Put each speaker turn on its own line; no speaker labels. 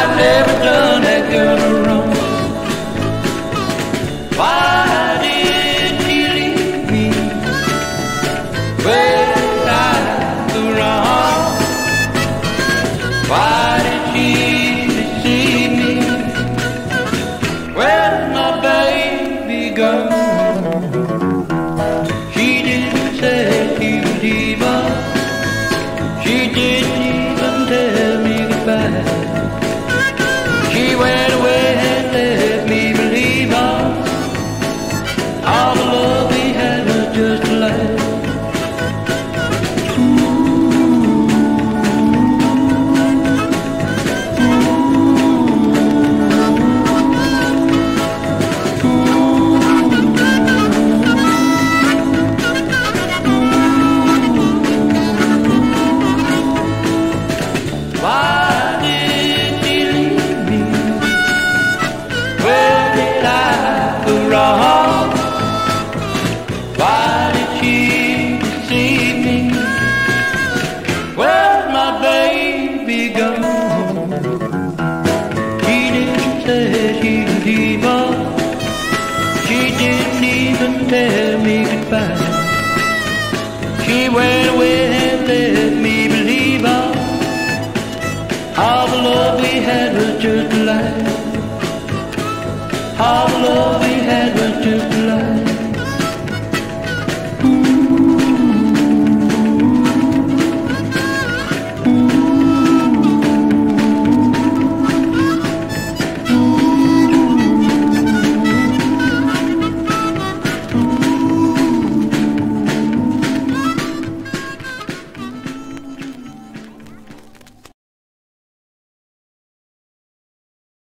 never done that girl wrong. Why did she leave me? Where did I go wrong? Why did she deceive me? Where's my baby gone? She didn't say she would leave us. She didn't even tell me goodbye. She went away and left me believe all the love we had was just a lie. Why did she leave me? Where did I go wrong? Why did she deceive me? Where's my baby gone? She didn't say she'd leave us. She didn't even tell me goodbye. She went away and left